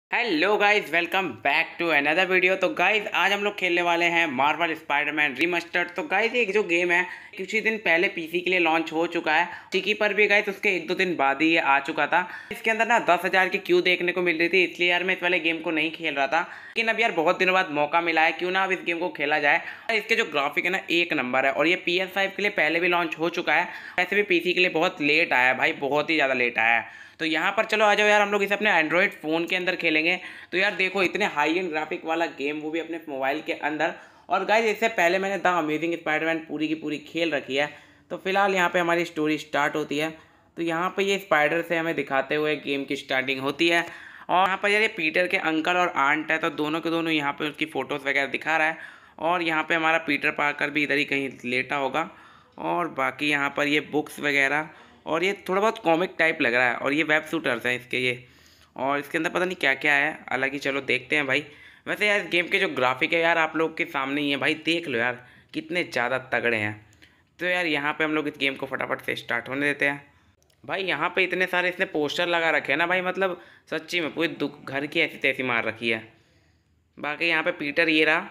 Hello guys, welcome back to another video. तो guys आज हम लोग खेलने वाले हैं मार्वल स्पाइडरमैन रीमस्टर्ड। तो गाइस एक जो गेम है कुछ ही दिन पहले पीसी के लिए लॉन्च हो चुका है। टिकी पर भी गाइस उसके 1-2 दिन बाद ही ये आ चुका था। इसके अंदर ना 10,000 की क्यू देखने को मिल रही थी, इसलिए यार मैं इस वाले गेम को नहीं खेल रहा था। लेकिन अब यार बहुत दिनों बाद मौका मिला है, क्यों ना अब इस गेम को खेला जाए। इसके जो ग्राफिक है ना एक नंबर है, और ये PS5 के लिए पहले भी लॉन्च हो चुका है। वैसे भी पीसी के लिए बहुत लेट आया है भाई, बहुत ही ज़्यादा लेट आया है। तो यहाँ पर चलो आ जाओ यार, हम लोग इसे अपने एंड्रॉयड फ़ोन के अंदर खेलेंगे। तो यार देखो इतने हाई एंड ग्राफिक वाला गेम, वो भी अपने मोबाइल के अंदर। और गाइस इससे पहले मैंने द अमेजिंग स्पाइडरमैन पूरी की पूरी खेल रखी है। तो फिलहाल यहाँ पे हमारी स्टोरी स्टार्ट होती है। तो यहाँ पे ये स्पाइडर से हमें दिखाते हुए गेम की स्टार्टिंग होती है। और यहाँ पर यार ये पीटर के अंकल और आंट है, तो दोनों के दोनों यहाँ पे उसकी फ़ोटोज़ वगैरह दिखा रहा है। और यहाँ पे हमारा पीटर पार्कर भी इधर ही कहीं लेटा होगा। और बाकी यहाँ पर ये बुक्स वगैरह, और ये थोड़ा बहुत कॉमिक टाइप लग रहा है। और ये वेब शूटर्स हैं इसके ये, और इसके अंदर पता नहीं क्या क्या है, हालांकि चलो देखते हैं भाई। वैसे यार गेम के जो ग्राफिक है यार आप लोग के सामने ही है भाई, देख लो यार कितने ज़्यादा तगड़े हैं। तो यार यहाँ पे हम लोग इस गेम को फटाफट से स्टार्ट होने देते हैं। भाई यहाँ पे इतने सारे इसने पोस्टर लगा रखे हैं ना भाई, मतलब सच्ची में पूरी घर की ऐसी तैसी मार रखी है। बाकी यहाँ पे पीटर ये रहा।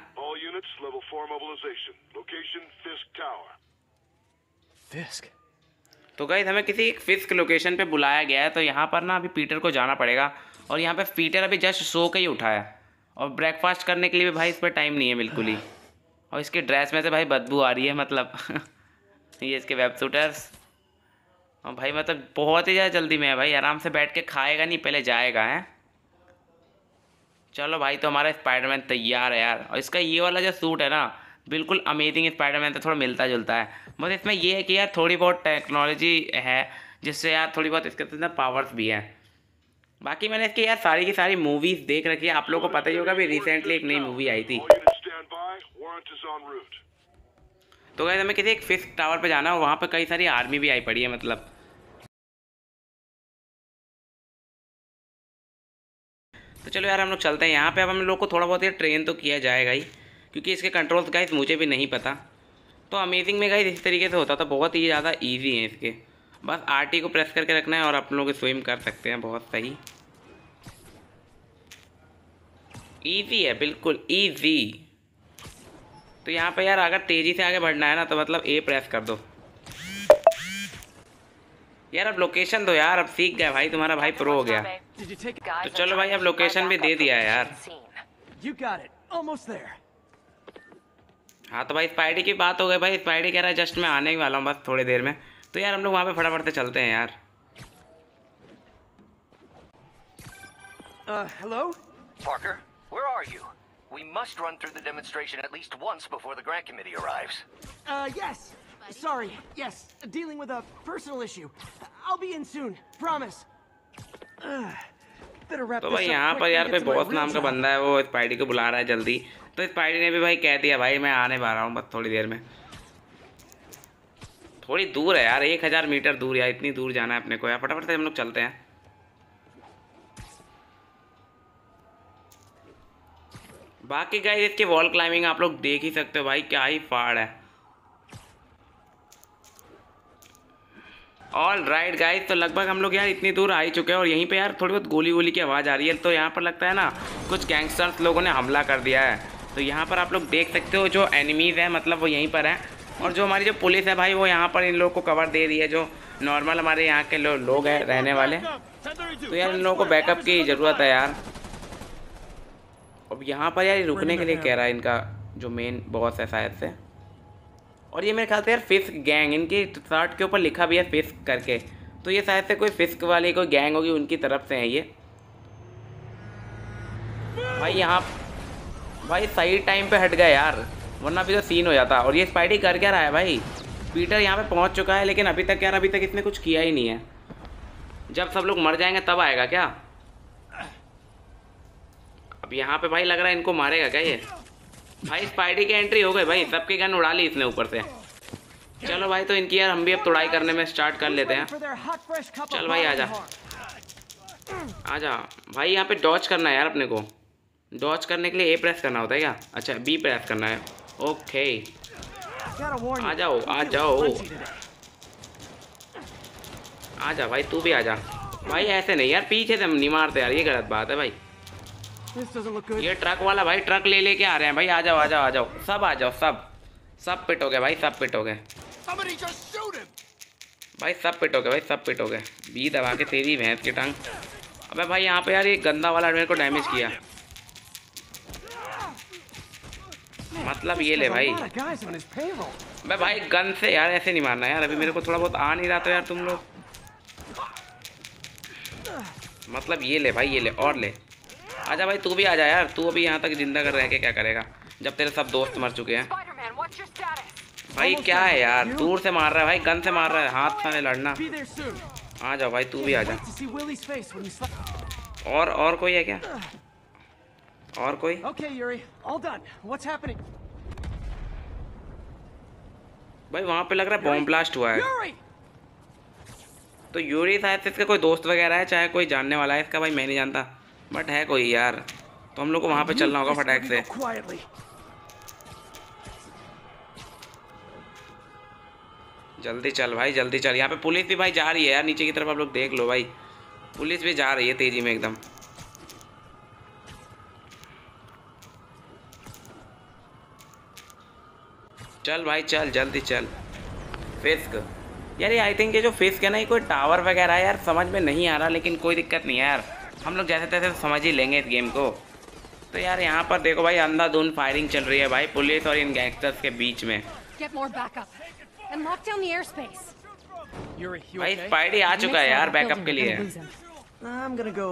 तो गाइस हमें किसी एक फिक्स लोकेशन पे बुलाया गया है। तो यहाँ पर ना अभी पीटर को जाना पड़ेगा। और यहाँ पे पीटर अभी जस्ट सो के ही उठा है, और ब्रेकफास्ट करने के लिए भी भाई इस पर टाइम नहीं है बिल्कुल ही। और इसके ड्रेस में से भाई बदबू आ रही है, मतलब ये इसके वेब शूटर्स। और भाई मतलब बहुत ही ज़्यादा जल्दी में है भाई, आराम से बैठ के खाएगा नहीं, पहले जाएगा है। चलो भाई, तो हमारा स्पाइडरमैन तैयार है यार। और इसका ये वाला जो सूट है ना बिल्कुल अमेजिंग स्पाइडरमैन से थोड़ा मिलता जुलता है। बस इसमें ये है कि यार थोड़ी बहुत टेक्नोलॉजी है, जिससे यार थोड़ी बहुत इसके अंदर पावर्स भी हैं। बाकी मैंने इसकी यार सारी की सारी मूवीज़ देख रखी है, आप लोगों को पता ही होगा अभी रिसेंटली एक नई मूवी आई थी। तो गाइस हमें किसी एक फिक्स टावर पे जाना है, वहाँ पर कई सारी आर्मी भी आई पड़ी है मतलब। तो चलो यार हम लोग चलते हैं यहाँ पे। अब हम लोग को थोड़ा बहुत यार ट्रेन तो किया जाएगा ही, क्योंकि इसके कंट्रोल्स गाइस मुझे भी नहीं पता। तो अमेजिंग में गाइस इस तरीके से होता था, बहुत ही ज़्यादा इजी है इसके। बस RT को प्रेस करके रखना है और आप लोग स्विम कर सकते हैं, बहुत सही। इजी है, बिल्कुल इजी। तो यहाँ पे यार अगर तेज़ी से आगे बढ़ना है ना, तो मतलब A प्रेस कर दो। यार अब लोकेशन दो यार, अब सीख गया भाई, तुम्हारा भाई प्रो हो गया। तो चलो भाई अब लोकेशन भी दे दिया है यार। हाँ तो भाई स्पाइडी की बात हो गई भाई, स्पाइडी कह रहा है जस्ट मैं आने ही वाला हूँ बस थोड़ी देर में। तो यार हम लोग वहाँ पे फटाफट से चलते हैं यार। Hello? Parker, where are you? We must run through the demonstration at least once before the grant committee arrives. Yes. Sorry. Yes. Dealing with a personal issue. I'll be in soon. Promise. तो भाई यहाँ पर यार पे boss नाम का बंदा है, वो स्पाइडी को बुला रहा है जल्दी। तो स्पाइडी ने भी भाई कह दिया भाई मैं आने वाला हूँ बस थोड़ी देर में। थोड़ी दूर है यार, 1000 मीटर दूर यार, इतनी दूर जाना है अपने को यार। फटाफट से हम लोग चलते हैं। बाकी गाइस इसके वॉल क्लाइंबिंग आप लोग देख ही सकते हो भाई, क्या ही फाड़ है। ऑल राइट गाइस, तो लगभग हम लोग यार इतनी दूर आ ही चुके हैं। और यहीं पे यार थोड़ी बहुत गोली गोली की आवाज़ आ रही है। तो यहाँ पर लगता है ना कुछ गैंगस्टर्स लोगों ने हमला कर दिया है। तो यहाँ पर आप लोग देख सकते हो जो एनिमीज़ है मतलब वो यहीं पर है। और जो हमारी जो पुलिस है भाई वो यहाँ पर इन लोगों को कवर दे रही है, जो नॉर्मल हमारे यहाँ के लोग हैं रहने वाले। तो यार इन लोगों को बैकअप की ज़रूरत है यार। अब यहाँ पर यार रुकने के लिए कह रहा है इनका जो मेन बॉस है शायद से। और ये मेरे ख्याल से यार फिस्क गैंग, इनकी शर्ट के ऊपर लिखा भी है फिस्क करके। तो ये शायद से कोई फिस्क वाली कोई गैंग होगी, उनकी तरफ से है ये। भाई यहाँ भाई सही टाइम पे हट गए यार, वरना अभी तो सीन हो जाता। और ये स्पाइडी कर क्या रहा है भाई, पीटर यहाँ पे पहुँच चुका है, लेकिन अभी तक यार अभी तक इसने कुछ किया ही नहीं है। जब सब लोग मर जाएंगे तब आएगा क्या? अब यहाँ पे भाई लग रहा है इनको मारेगा क्या ये। भाई स्पाइडी की एंट्री हो गई भाई, सबकी गन उड़ा ली इसने ऊपर से। चलो भाई तो इनकी यार हम भी अब तोड़ाई करने में स्टार्ट कर लेते हैं। चल भाई आजा आजा भाई, यहाँ पे डॉच करना है यार अपने को। डॉच करने के लिए A प्रेस करना होता है क्या? अच्छा B प्रेस करना है, ओके। आ जाओ आ जाओ आजा भाई, तू भी आजा भाई। ऐसे नहीं यार, पीछे से नहीं मारते यार, ये गलत बात है भाई। This doesn't look good. ये ट्रक वाला भाई ट्रक ले लेके आ रहे हैं भाई। आ जाओ आ जाओ आ जाओ, सब आ जाओ, सब पिट हो गए भाई, सब पिट हो गए Somebody just shoot him. भाई, सब पिट हो गए भाई, सब पिट हो गए। बी दबा के तेरी भैंस की टांग। अबे भाई यहाँ पे यार ये गंदा वाला मेरे को डैमेज किया। मतलब ये ले भाई। अबे भाई गन से यार ऐसे नहीं मारना यार, अभी मेरे को थोड़ा बहुत आ नहीं रहा था यार तुम लोग। मतलब ये ले भाई, ये ले और ले। आजा भाई तू भी आ जा यार, तू अभी यहाँ तक जिंदा कर रह के क्या करेगा जब तेरे सब दोस्त मर चुके हैं। भाई क्या है यार, दूर से मार रहा है भाई, गन से मार रहा है, हाथ से लड़ना। आ जाओ भाई तू भी आ जा। और कोई है क्या? और कोई? Okay, Yuri, all done. What's happening? भाई वहाँ पे लग रहा है बॉम्ब ब्लास्ट हुआ है। Yuri! तो यूरी शायद इसका कोई दोस्त वगैरह है, चाहे कोई जानने वाला है इसका, भाई मैं नहीं जानता, बट है कोई यार। तो हम लोग को वहाँ पे चलना होगा फटाक से। जल्दी चल भाई जल्दी चल। यहाँ पे पुलिस भी भाई जा रही है यार, नीचे की तरफ आप लोग देख लो भाई, पुलिस भी जा रही है तेजी में एकदम। चल भाई चल जल्दी चल। फिस्क यार, ये आई थिंक ये जो फिस्क है ना, ये कोई टावर वगैरह है यार, समझ में नहीं आ रहा, लेकिन कोई दिक्कत नहीं है यार, हम लोग जैसे तैसे समझ ही लेंगे इस गेम को। तो यार यहाँ पर देखो भाई, अंधाधुंध फायरिंग चल रही है भाई पुलिस और इन गैंगस्टर्स के बीच में। भाई स्पाइडी आ चुका है यार बैकअप के लिए। I'm gonna go,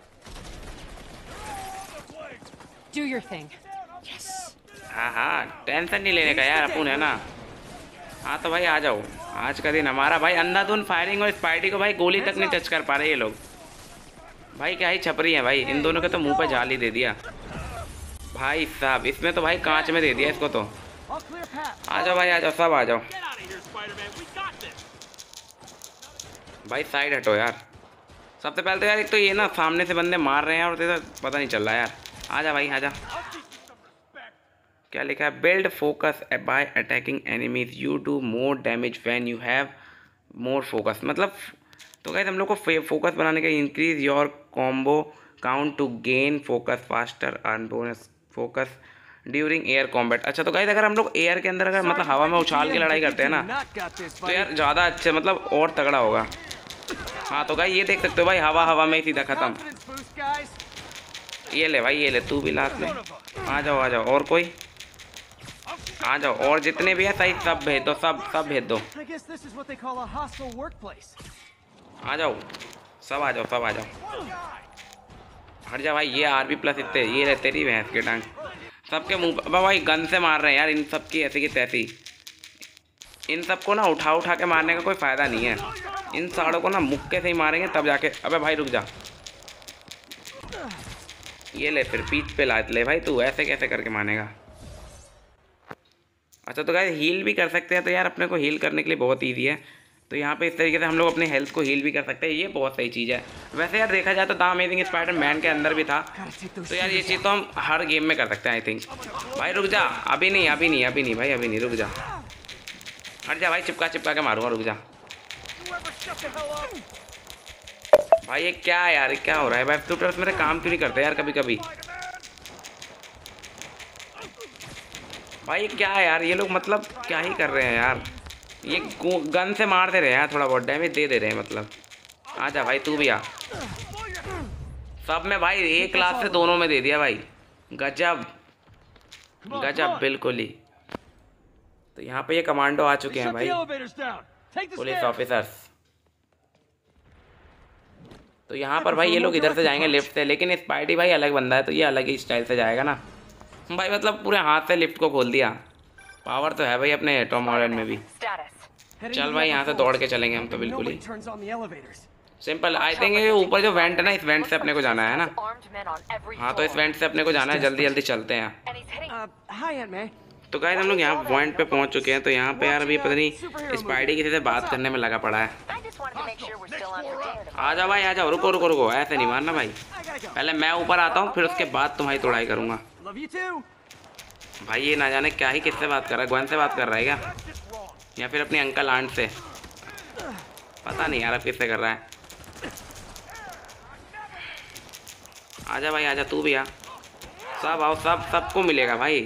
Do your thing. Yes. हाँ टेंशन नहीं लेने का यार अपन, है ना। हाँ तो भाई आ जाओ, आज का दिन हमारा भाई। अंधाधुंध फायरिंग और स्पाइडी को भाई गोली तक नहीं टच कर पा रहे ये लोग। भाई क्या ही छपरी है भाई, इन दोनों के तो मुंह पे जाल ही दे दिया भाई साहब। इसमें तो भाई कांच में दे दिया इसको तो। आ जाओ भाई आ जाओ, सब आ जाओ भाई, साइड हटो यार। सबसे पहले तो यार एक तो ये ना सामने से बंदे मार रहे हैं और तो पता नहीं चल रहा यार। आ जा भाई आ जा। क्या लिखा है? Build focus by attacking enemies, you do more damage when you have more focus. मतलब तो गाइस हम लोग को फोकस बनाने का, increase your combo count to gain focus faster earn bonus focus during air combat. अच्छा तो गाइस अगर हम लोग एयर के अंदर अगर मतलब हवा में उछाल के लड़ाई करते हैं ना, तो यार ज़्यादा अच्छे मतलब और तगड़ा होगा। हाँ तो गाइस ये देख सकते हो भाई, हवा में ही सीधा ख़त्म। ये ले भाई ये ले, तू भी लास्ट ले। आ जाओ और कोई आ जाओ, और जितने भी हैं सही सब भेज दो, सब भेज दो। आ जाओ सब आ जाओ, सब आ जाओ। हट जा भाई, ये RP+ इतने, ये रहे तेरी भैंस के टांग। सबके मुंह भाई गन से मार रहे हैं यार, इन सब की ऐसी की तैसी। इन सबको ना उठा के मारने का कोई फ़ायदा नहीं है, इन साड़ों को ना मुक्के से ही मारेंगे तब जाके। अबे भाई रुक जा, ये ले फिर पीठ पे लात ले भाई, तू ऐसे कैसे करके मानेगा। अच्छा तो गाइस हील भी कर सकते हैं, तो यार अपने को हील करने के लिए बहुत ईजी है। तो यहाँ पे इस तरीके से हम लोग अपनी हेल्थ को हील भी कर सकते हैं, ये बहुत सही चीज़ है। वैसे यार देखा जाए तो द अमेजिंग स्पाइडर-मैन के अंदर भी था, तो यार ये चीज़ तो हम हर गेम में कर सकते हैं आई थिंक। भाई रुक जा, अभी नहीं भाई, अभी नहीं, रुक जा। हट जा भाई, चिपका के मारूंगा, रुक जा भाई। ये क्या है यार, क्या हो रहा है भाई? शूटर्स मेरे काम क्यों नहीं करते यार कभी कभी भाई? क्या है यार ये लोग, मतलब क्या ही कर रहे हैं यार। ये गन से मार दे रहे हैं यार, थोड़ा बहुत डैमेज दे रहे हैं मतलब। आ जा भाई तू भी आ। सब में भाई एक लाख से दोनों में दे दिया भाई, गजब बिल्कुल ही। तो यहाँ पे ये कमांडो आ चुके हैं भाई, पुलिस ऑफिसर्स। तो यहाँ पर भाई ये लोग इधर से जाएंगे लिफ्ट से, लेकिन स्पाइडी भाई अलग बंदा है, तो ये अलग ही स्टाइल से जाएगा ना भाई। मतलब पूरे हाथ से लिफ्ट को खोल दिया, पावर तो है भाई अपने टॉम हॉलैंड में भी। चल भाई यहाँ से दौड़ के चलेंगे हम तो बिल्कुल ही सिंपल। आई थिंक ये ऊपर जो वेंट है ना, इस वेंट से अपने को जाना है ना। हाँ तो इस वेंट से अपने को जाना है, जल्दी चलते हैं। तो गाइस हम लोग यहाँ पॉइंट पे पहुँच चुके हैं। तो यहाँ पे यार अभी पता नहीं स्पाइडी किसी से बात करने में लगा पड़ा है। आ जाओ भाई आ जाओ, रुको, ऐसे नहीं मारना भाई, पहले मैं ऊपर आता हूँ फिर उसके बाद तुम्हारी तोड़ाई करूँगा। भाई ये ना जाने क्या ही किससे बात कर रहा है, ग्वेन से बात कर रहा है क्या, या फिर अपनी अंकल आंट से, पता नहीं यार अब किससे कर रहा है। आजा भाई आजा, तू भी आ। सब आओ, सब सबको मिलेगा भाई।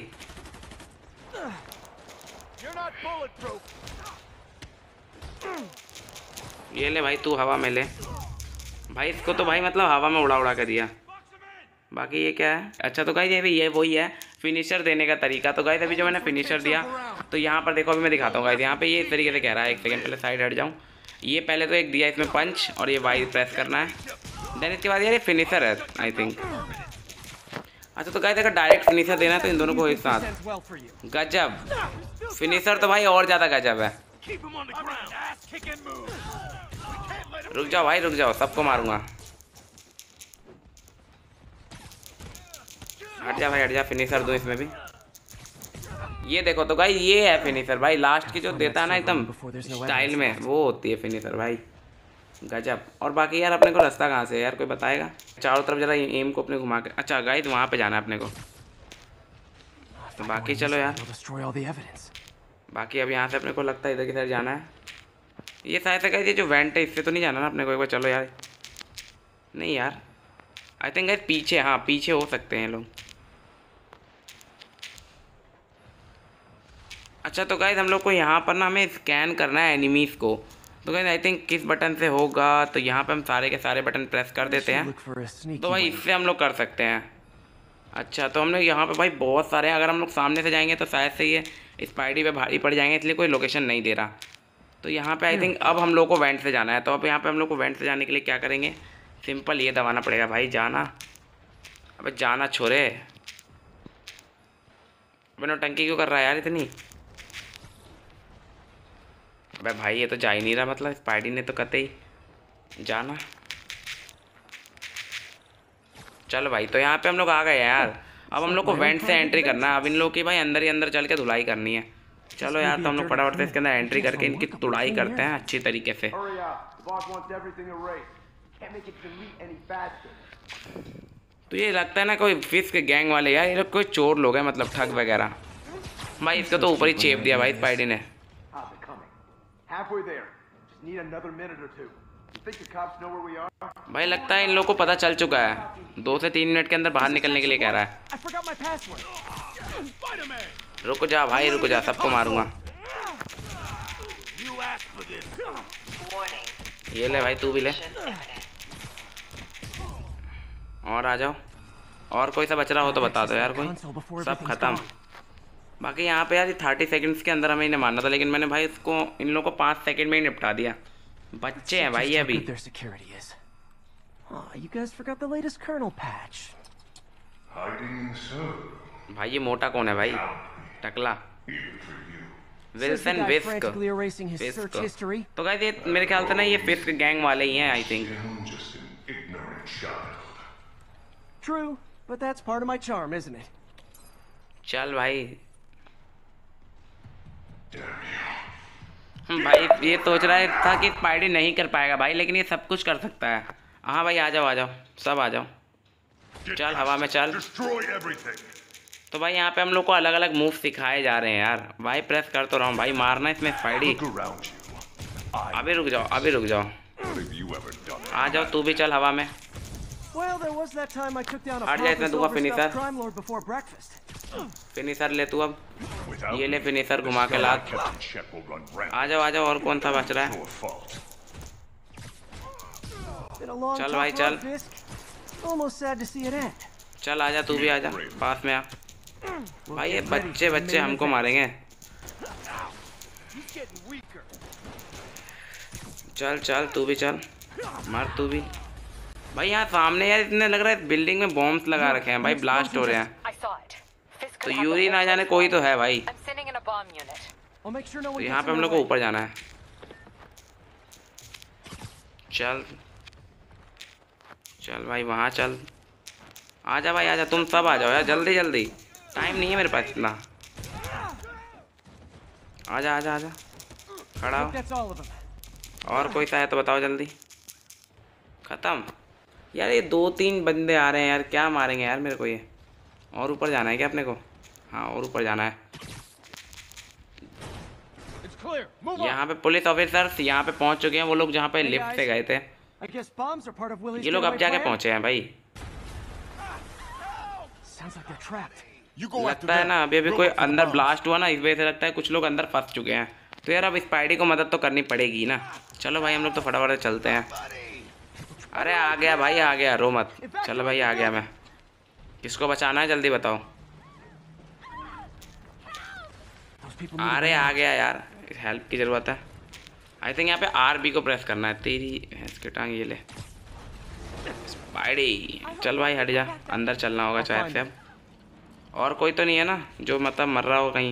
ये ले भाई, तू हवा में ले भाई। इसको तो भाई मतलब हवा में उड़ा उड़ा कर दिया। बाकी ये क्या है? अच्छा तो गाइस ये वही है फिनिशर देने का तरीका। तो गाइस अभी जो मैंने फिनिशर दिया तो यहाँ पर देखो, अभी मैं दिखाता हूँ गाइस। यहाँ पे ये इस तरीके से कह रहा है, एक सेकंड पहले साइड हट जाऊँ। ये पहले तो एक दिया इसमें पंच, और ये वाई प्रेस करना है, देन इसके बाद यार ये फिनिशर है आई थिंक। अच्छा तो गाइस अगर डायरेक्ट फिनिशर देना है तो इन दोनों को एक साथ। गजब फिनिशर तो भाई और ज़्यादा गजब है। रुक जाओ भाई, रुक जाओ, सबको मारूंगा। हट जा भाई, हट जा, फिनिशर दो इसमें भी। ये देखो तो भाई ये है फिनिशर भाई, लास्ट की जो देता है ना एकदम स्टाइल में, वो होती है फिनिशर भाई। गजब। और बाकी यार अपने को रास्ता कहाँ से है यार, कोई बताएगा? चारों तरफ जरा एम को अपने घुमा के। अच्छा गाइस वहाँ पे जाना है अपने को। तो बाकी चलो यार, बाकी अब यहाँ से अपने को लगता है इधर की साइड जाना है। ये शायद से गाइस ये जो वेंट है इससे तो नहीं जाना ना अपने को। एक बार चलो यार। नहीं यार, आई थिंक गाइस पीछे, हाँ पीछे हो सकते हैं लोग। अच्छा तो गाइस हम लोग को यहाँ पर ना हमें स्कैन करना है एनिमीज़ को। तो गाइस आई थिंक किस बटन से होगा, तो यहाँ पे हम सारे के सारे बटन प्रेस कर देते हैं। तो भाई इससे हम लोग कर सकते हैं। अच्छा तो हम लोग यहाँ पे भाई बहुत सारे हैं। अगर हम लोग सामने से जाएंगे तो शायद से ये स्पाइडी पे भारी पड़ जाएंगे, इसलिए कोई लोकेशन नहीं दे रहा। तो यहाँ पे आई थिंक अब हम लोग को वेंट से जाना है। तो अब यहाँ पे हम लोग को वेंट से जाने के लिए क्या करेंगे, सिंपल ये दबाना पड़ेगा भाई, जाना। अबे जाना छोरे, अबे नौटंकी क्यों कर रहा है यार इतनी? अबे भाई ये तो जा ही नहीं रहा, मतलब स्पाइडी ने तो कतई जाना। चल भाई, तो यहाँ पे हम लोग आ गए यार। अब हम लोग को वेंट से एंट्री करना है। अब इन लोग की भाई अंदर ही अंदर चल के धुलाई करनी है। चलो यार, तो हम लोग फटाफट से इसके अंदर एंट्री करके इनकी तुड़ाई करते हैं अच्छी तरीके से। तो ये लगता है ना कोई फिश के गैंग वाले यार, ये लोग कोई चोर लोग हैं, मतलब ठग वगैरह। भाई इसको तो ऊपर ही चेप दिया भाई स्पाइडी ने। भाई लगता है इन लोगों को पता चल चुका है। 2 से 3 मिनट के अंदर बाहर निकलने के लिए कह रहा है। रुक जा भाई, रुक जा, सबको मारूंगा। ये ले भाई, तू भी ले। और आ जाओ। और कोई सा बच रहा हो तो बता दो यार कोई। सब खत्म। बाकी यहाँ पे यार 30 सेकंड्स के अंदर हमें इन्हें मारना था, लेकिन मैंने भाई इसको इन लोगों को 5 सेकंड में ही निपटा दिया। बच्चे हैं भाई ये अभी। भाई ये मोटा कौन है भाई? टकला विल्सन विस्क। तो गाइस ये मेरे ख्याल से ना ये फिस्क गैंग वाले ही हैं I think. True, but that's part of my charm, isn't it? चल भाई। भाई ये सोच रहा है था कि स्पाइडी नहीं कर पाएगा भाई, लेकिन ये सब कुछ कर सकता है। हाँ भाई आ जाओ, आ जाओ, सब आ जाओ। चल हवा में चल। तो भाई यहाँ पे हम लोग को अलग अलग मूव सिखाए जा रहे हैं यार। भाई प्रेस कर तो रहा हूँ भाई, मारना इसमें स्पाइडी। अभी रुक जाओ, अभी रुक जाओ, आ जाओ तू भी, चल हवा में। हट जा, इसमें दूंगा फिनिशर। फिनिशर ले तू अब। ये ले फिनिशर घुमा के लात। आ जाओ आ जाओ, और कौन सा बच रहा है? चल भाई चल, चल आजा तू भी, आजा पास में आ। भाई ये बच्चे बच्चे हमको मारेंगे। चल चल तू भी चल, मार तू भी। भाई यहाँ सामने यार इतने लग रहा है बिल्डिंग में बॉम्ब्स लगा रखे हैं भाई, ब्लास्ट हो रहे हैं। तो यूरी ना जाने कोई तो है भाई। तो यहाँ पे हम लोग को ऊपर जाना है। चल चल भाई वहाँ चल। आजा भाई आजा, तुम सब आ जाओ यार जल्दी जल्दी, टाइम नहीं है मेरे पास इतना। आजा आजा आजा, खड़ा हो। और कोई सा है तो बताओ जल्दी। ख़त्म यार, ये 2-3 बंदे आ रहे हैं यार, क्या मारेंगे यार मेरे को ये। और ऊपर जाना है क्या अपने को? हाँ और ऊपर जाना है। यहाँ पे पुलिस ऑफिसर्स यहाँ पे पहुँच चुके हैं, वो लोग जहाँ पे लिफ्ट से गए थे। ये लोग अब जाके पहुँचे हैं भाई। Sounds like they're trapped. लगता है ना अभी कोई अंदर ब्लास्ट हुआ ना, इस वजह से लगता है कुछ लोग अंदर फंस चुके हैं। तो यार अब स्पाइडी को मदद तो करनी पड़ेगी ना। चलो भाई हम लोग तो फटाफट चलते हैं। अरे आ गया भाई, आ गया, रो मत। चलो भाई आ गया मैं। किसको बचाना है जल्दी बताओ। अरे आ गया यार, हेल्प की ज़रूरत है। आई थिंक यहाँ पे RB को प्रेस करना है। तेरी भैंस की टांग, ये ले स्पाइडी। चल भाई हट जा, अंदर चलना होगा शायद से अब। और कोई तो नहीं है ना जो मतलब मर रहा हो कहीं।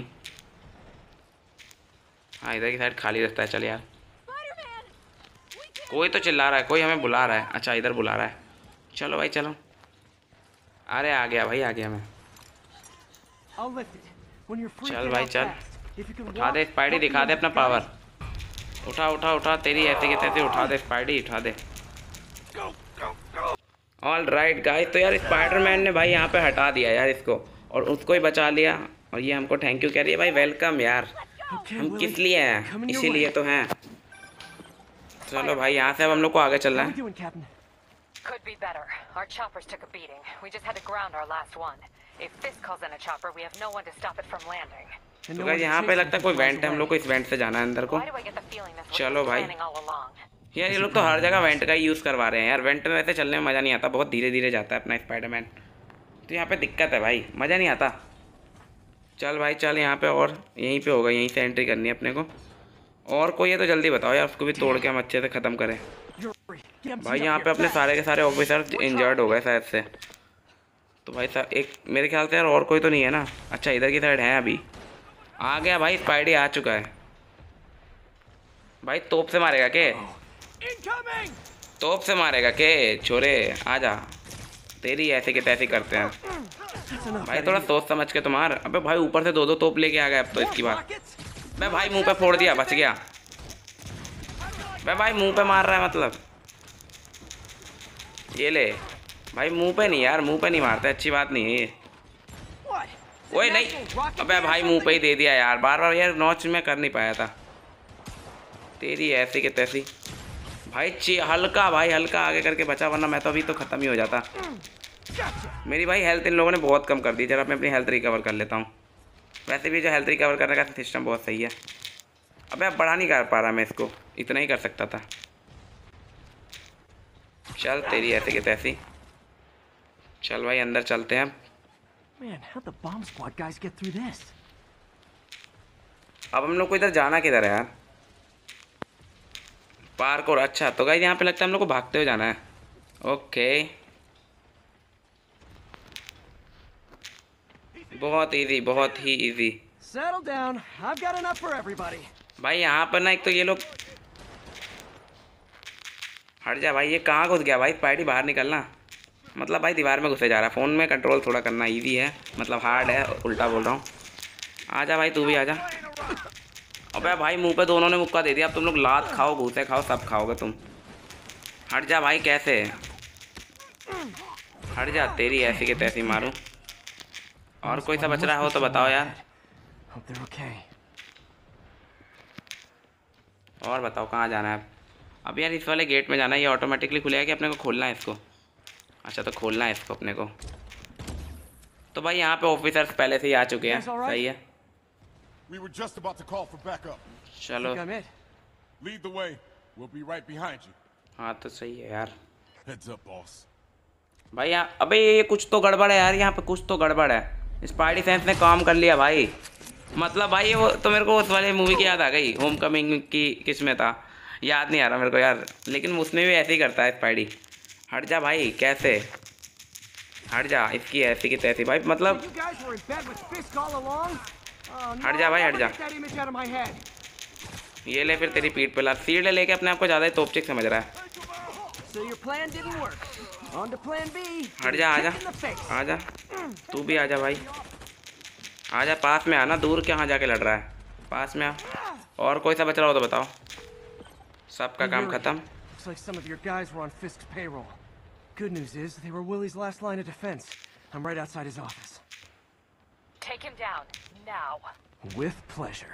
हाँ इधर की साइड खाली रास्ता है। चल यार, कोई तो चिल्ला रहा है, कोई हमें बुला रहा है। अच्छा इधर बुला रहा है। चलो भाई चलो। अरे आ गया भाई, आ गया मैं। चल भाई चल, उठा दे स्पाइडी, दिखा दे अपना पावर। उठा उठा उठा, तेरी ऐसे की तैसे उठा दे स्पाइडी, उठा दे। ऑल राइट गाइस, तो यार स्पाइडरमैन ने भाई यहाँ पे हटा दिया यार इसको, और उसको ही बचा लिया। और ये हमको थैंक यू कह रही है भाई। वेलकम यार, हम किस लिए हैं, इसीलिए तो हैं। चलो भाई यहाँ से अब हम लोग को आगे चलना है। Could be better. Our choppers took a beating. We just had to ground our last one. If this calls in a chopper, we have no one to stop it from landing. तो guys यहाँ पे लगता है कोई went है, हम लोग को इस वेंट से जाना है अंदर को। चलो भाई यार, ये लोग तो हर जगह वेंट का ही यूज़ करवा रहे हैं यार। वेंट में वैसे चलने में मज़ा नहीं आता, बहुत धीरे धीरे जाता है अपना स्पाइडरमैन। तो यहाँ पे दिक्कत है भाई, मज़ा नहीं आता। चल भाई चल, यहाँ पे और यहीं पे होगा, यहीं से एंट्री करनी है अपने को। और कोई है तो जल्दी बताओ यार, उसको भी तोड़ के हम अच्छे से ख़त्म करें। भाई यहाँ पे अपने सारे के सारे ऑफिसर इंजर्ड हो गए शायद से। तो भाई साहब एक मेरे ख्याल से यार और कोई तो नहीं है ना। अच्छा इधर की साइड है अभी। आ गया भाई, स्पाइडी आ चुका है भाई। तोप से मारेगा के? तोप से मारेगा के? छोरे आ जा, तेरी ऐसे के तैसे करते हैं भाई। थोड़ा सोच समझ के तुम्हार। अबे भाई ऊपर से 2-2 तोप लेके आ गए अब तो इसकी बात। मैं भाई मुंह पे फोड़ दिया, बच गया। मैं भाई मुंह पे मार रहा है मतलब। ये ले भाई, मुंह पे नहीं यार, मुंह पे नहीं मारते, अच्छी बात नहीं है ये। ओए नहीं, अबे भाई मुंह पे ही दे दिया यार, बार बार यार नॉच में कर नहीं पाया था। तेरी ऐसी के तैसी भाई। हल्का भाई हल्का आगे करके बचा, वरना मैं तो अभी तो ख़त्म ही हो जाता। मेरी भाई हेल्थ इन लोगों ने बहुत कम कर दी। जरा मैं अपनी हेल्थ रिकवर कर लेता हूँ। वैसे भी जो हेल्थ रिकवर करने का सिस्टम बहुत सही है। अबे अब बढ़ा नहीं कर पा रहा मैं इसको, इतना ही कर सकता था। चल तेरी ऐसे की तैसी। चल भाई अंदर चलते हैं। Man, how'd the bomb squad guys get through this? अब हम लोग को इधर जाना किधर है यार? पार्क। और अच्छा तो गाइस यहाँ पे लगता है हम लोग को भागते हुए जाना है। ओके बहुत इजी, बहुत ही easy. Settle down. I've got enough for everybody. भाई यहाँ पर ना एक तो ये लोग, हट जा भाई। ये कहाँ घुस गया भाई स्पाइडी? बाहर निकलना। मतलब भाई दीवार में घुसे जा रहा है। फ़ोन में कंट्रोल थोड़ा करना इजी है, मतलब हार्ड है, उल्टा बोल रहा हूँ। आजा भाई तू भी आजा। अबे भाई मुंह पे दोनों ने मुक्का दे दिया। अब तुम लोग लात खाओ, घूसे खाओ, सब खाओगे तुम। हट जा भाई, कैसे हट जा, तेरी ऐसी के तैसी मारूं। और कोई सा बच रहा हो तो बताओ यार। और बताओ कहाँ जाना है अब यार? इस वाले गेट में जाना है। ये ऑटोमेटिकली खुलेगा कि अपने को खोलना है इसको? अच्छा तो खोलना है इसको अपने को। तो भाई यहाँ पे ऑफिसर्स पहले से ही आ चुके हैं। सही है। चलो हाँ तो सही है यार। भाई यहाँ अबे ये कुछ तो गड़बड़ है यार, यहाँ पे कुछ तो गड़बड़ है। स्पाइडी सेंस ने काम कर लिया भाई। मतलब भाई वो तो मेरे को उस वाले मूवी की याद आ गई, होम कमिंग की। किस में था याद नहीं आ रहा मेरे को यार, लेकिन उसमें भी ऐसे ही करता है स्पाइडी। हट जा भाई, कैसे हट जा, इसकी ऐसी की तैसी भाई। मतलब हट जा भाई, हट जा। ये ले फिर तेरी पीठ पे ला। सीढ़े लेके अपने आप को ज़्यादा ही तोपचिक समझ रहा है। हट जा, आजा आजा, तू भी आजा भाई। आजा पास में आना, दूर कहाँ जाके लड़ रहा है, पास में आ। और कोई सा बच रहा हो तो बताओ। सबका काम खत्म। Good news is they were Willie's last line of defense. I'm right outside his office. Take him down now. With pleasure.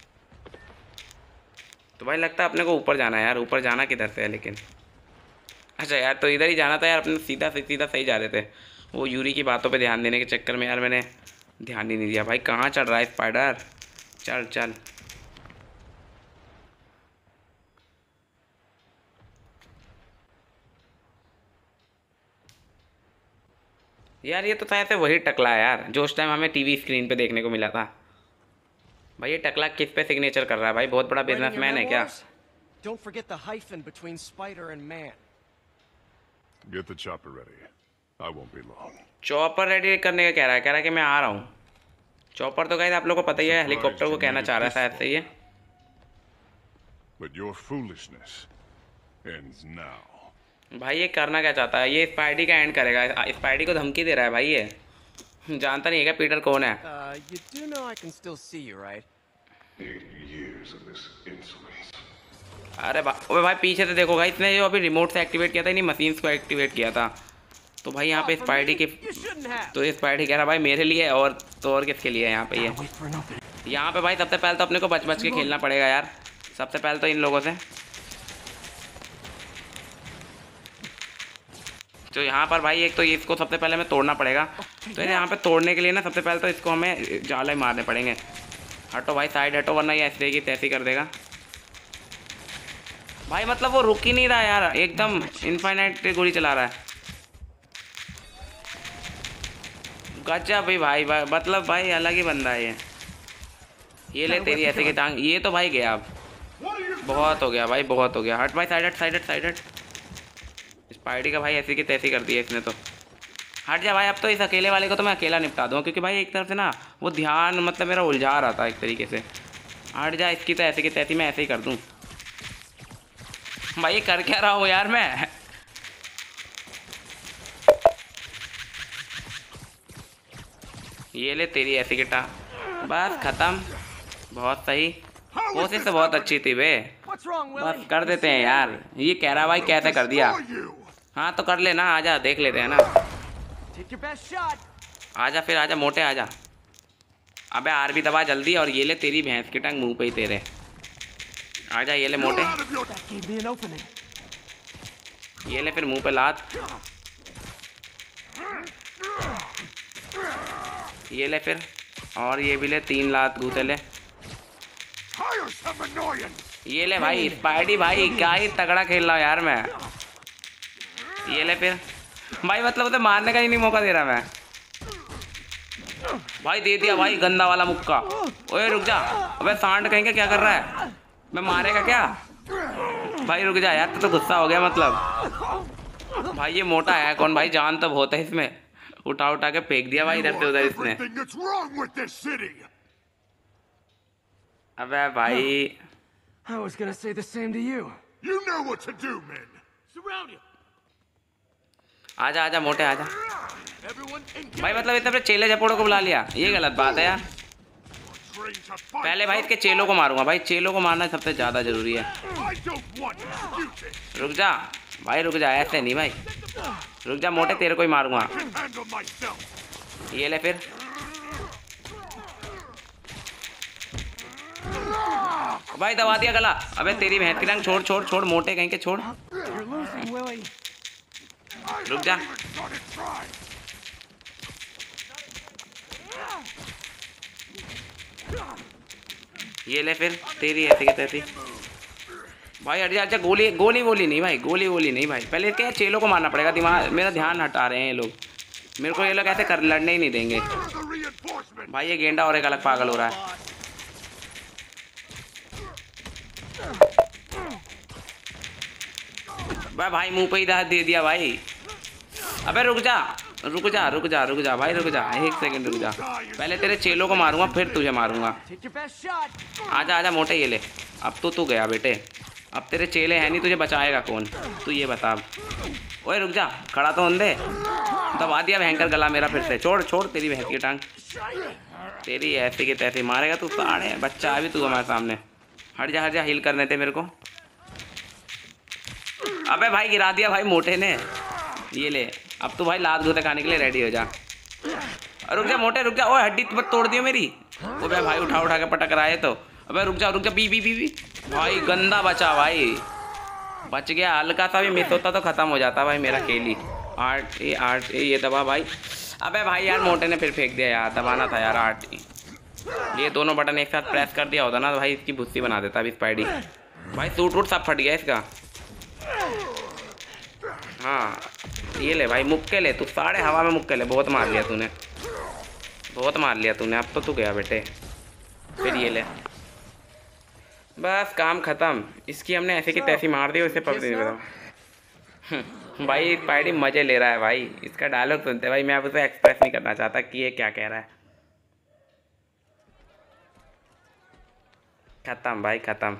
तो भाई लगता है अपने को ऊपर जाना है यार। ऊपर जाना किधर से है लेकिन? अच्छा यार तो इधर ही जाना था यार, अपने सीधा सही जा रहे थे। वो यूरी की बातों पे ध्यान देने के चक्कर में यार मैंने ध्यान ही नहीं दिया। भाई कहाँ चढ़ रहा है स्पाइडर? चल चल। यार ये तो शायद से वही टकला है यार जो उस टाइम हमें टीवी स्क्रीन पे देखने को मिला था। भाई ये टकला किस पे सिग्नेचर कर रहा है भाई? बहुत बड़ा बिजनेसमैन है क्या? Don't forget the hyphen between spider and man. Get the chopper ready. I won't be long. Chopper ready करने का कह रहा है कि मैं आ रहा हूँ। चॉपर तो गाइस आप लोगों को पता ही है, हेलीकॉप्टर को कहना चाह रहा है शायद से ये। But your foolishness ends now. भाई ये करना क्या चाहता है? ये स्पाइडी का एंड करेगा। स्पाइडी को धमकी दे रहा है भाई ये। जानता नहीं है क्या पीटर कौन है? You do know I can still see you, right? 8 years of this insolence. अरे भाई पीछे से देखो भाई, इसने जो अभी रिमोट से एक्टिवेट किया था, इन्हीं मशीन्स को एक्टिवेट किया था। तो भाई यहाँ पे स्पाइडी के तो ये स्पाइडी कह रहा भाई मेरे लिए और तो और किसके लिए है यहाँ पे ये? यहाँ पे भाई सबसे पहले तो अपने को बच बच के खेलना पड़ेगा यार। सबसे पहले तो इन लोगों से तो यहाँ पर भाई एक तो इसको सबसे पहले हमें तोड़ना पड़ेगा। तो यहाँ पे तोड़ने के लिए ना सबसे पहले तो इसको हमें जाले मारने पड़ेंगे। हटो भाई साइड हटो, वरना ये ऐसे की तैसी कर देगा भाई। मतलब वो रुक ही नहीं रहा यार, एकदम इनफाइनाइट गोली चला रहा है। गजब भाई मतलब भाई अलग ही बंदा है ये ले तेरी ऐसे की टांग। ये तो भाई गया, अब बहुत हो गया भाई, बहुत हो गया। हट भाई साइड हट साइड हट साइड हट। स्पाइडी का भाई ऐसी की तैसी कर दी है इसने तो। हट जा भाई, अब तो इस अकेले वाले को तो मैं अकेला निपटा दूँ, क्योंकि भाई एक तरफ से ना वो ध्यान मतलब मेरा उलझा रहा था एक तरीके से। हट जा, इसकी तो ऐसे की तैसी मैं ऐसे ही कर दूँ। भाई ये कर क्या रहा हूँ यार मैं? ये ले तेरी ऐसी की टांग, बस खत्म। बहुत सही, कोशिश तो बहुत अच्छी थी बे। बस कर देते हैं यार। ये कह रहा भाई कैसे कर दिया? हाँ तो कर लेना, आजा देख लेते हैं ना। आजा फिर आजा मोटे आजा। अबे आर भी दबा जल्दी। और ये ले तेरी भैंस की टांग मुंह पे ही तेरे। आजा ये ले मोटे, ये ले फिर मुंह पे लात। ये ले फिर, और ये भी ले 3 लात घूसे ले। ये ले भाई स्पाइडी भाई, क्या ही तगड़ा खेल रहा हूँ यार मैं। ये ले फिर भाई, मतलब उसे मारने का ही नहीं मौका दे रहा मैं। भाई दे दिया भाई गंदा वाला मुक्का। ओए रुक जा, अबे सांड कहेंगे क्या कर रहा है? मैं मारेगा क्या? भाई रुक जा यार, तो गुस्सा हो गया मतलब। भाई ये मोटा है कौन भाई? जान तो बहुत है इसमें। उठा उठा के फेंक दिया भाई इधर से उधर इसने। अबे भाई I was gonna say the same to you. You know what to do, men. Surround him. आजा आजा मोटे आजा। भाई मतलब इतने अपने चेले जपोड़ों को बुला लिया, ये गलत बात है यार। पहले भाई इसके चेलों को मारूंगा भाई, चेलों को मारना सबसे ज़्यादा ज़रूरी है। रुक जा भाई रुक जा, ऐसे नहीं भाई, रुक जा मोटे, तेरे को ही मारूंगा। ये ले फिर, भाई दबा दिया गला। अबे तेरी भैंस की टांग छोड़ छोड़ छोड़ मोटे कहीं के छोड़। रुक जा, ये ले फिर तेरी ऐसी की तैसी। भाई हट जा, अच्छा गोली गोली वोली नहीं भाई, गोली वोली नहीं भाई। पहले इसके चेलों को मारना पड़ेगा। दिमाग मेरा ध्यान हटा रहे हैं ये लोग, मेरे को ये लोग ऐसे कर लड़ने ही नहीं देंगे। भाई ये गेंडा और एक अलग पागल हो रहा है। भाई मुंह पे ही दे दिया भाई। अबे रुक जा रुक जा रुक जा रुक जा भाई रुक जा, 1 सेकंड रुक जा। पहले तेरे चेलों को मारूंगा फिर तुझे मारूंगा। आजा आजा मोटे, ये ले। अब तो तू गया बेटे, अब तेरे चेले हैं नहीं, तुझे बचाएगा कौन तू ये बता। ओए रुक जा, खड़ा तो होने दे। दबा दिया भयंकर गला मेरा फिर से। छोड़ छोड़ तेरी भैंस की टांग, तेरी ऐसे की तैसे मारेगा तू। साढ़े बच्चा अभी तू हमारे सामने। हट जा हील करने थे मेरे को। अबे भाई गिरा दिया भाई मोटे ने। ये ले, अब तो भाई लात गोते खाने के लिए रेडी हो जा। रुक जा मोटे रुक जा। ओए हड्डी तोड़ दियो मेरी। ओ भाई उठा उठा के पटक रहा है तो। अबे रुक जा बी बी बी बी। भाई गंदा बचा भाई, बच गया। हल्का सा भी मिस होता तो खत्म हो जाता भाई मेरा खेल ही। आर्ट ये दबा भाई। अबे भाई यार मोटे ने फिर फेंक दिया यार, दबाना था यार आर्ट। ये दोनों बटन एक साथ प्रेस कर दिया होता ना तो भाई इसकी भुस्सी बना देता अभी स्पाइडी। भाई सूट वूट सब फट गया इसका। हाँ ये ले भाई मुक्के ले, तू साढ़े हवा में मुक्के ले। बहुत मार लिया तूने, बहुत मार लिया तूने। अब तो तू गया बेटे। फिर ये ले, बस काम ख़त्म। इसकी हमने ऐसे की तैसी मार दी। उसे पकड़ नहीं पता। भाई स्पाइडी मज़े ले रहा है भाई। इसका डायलॉग सुनते भाई, मैं अब उसे एक्सप्रेस नहीं करना चाहता कि ये क्या कह रहा है। ख़त्म भाई ख़त्म।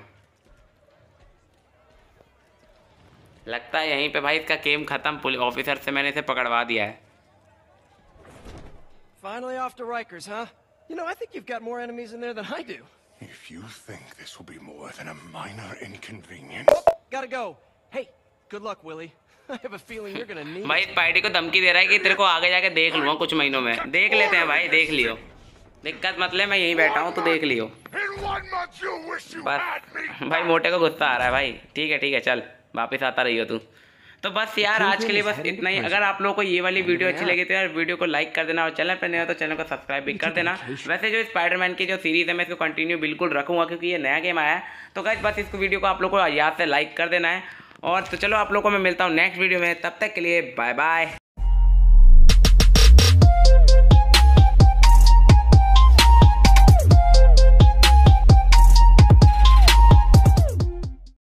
लगता है यहीं पे भाई इसका गेम ख़त्म। पुलिस ऑफिसर से मैंने इसे पकड़वा दिया है। Finally off to Rikers, huh? You know, I think you've got more enemies in there than I do. If you think this will be more than a minor inconvenience... Gotta go. Hey, good luck, Willie. I have a feeling you're gonna need भाई Spidey को धमकी दे रहा है कि तेरे को आगे जाके देख लूँगा कुछ महीनों में। देख लेते हैं भाई, देख लियो। दिक्कत मत ले, मैं यहीं बैठा हूँ तो देख लियो। बस भाई मोटे को गुस्सा आ रहा है भाई। ठीक है चल वापस आता रहियो तू। तो बस यार आज के लिए बस इतना ही। अगर आप लोगों को ये वाली वीडियो अच्छी लगी तो यार वीडियो को लाइक कर देना और चैनल पर नया तो चैनल को सब्सक्राइब भी कर देना। वैसे जो स्पाइडरमैन की जो सीरीज़ है मैं इसको कंटिन्यू बिल्कुल रखूँगा क्योंकि ये नया गेम आया है। तो गाइस बस इस वीडियो को आप लोगों को याद से लाइक कर देना है। और तो चलो आप लोगों को मैं मिलता हूँ नेक्स्ट वीडियो में। तब तक के लिए बाय बाय।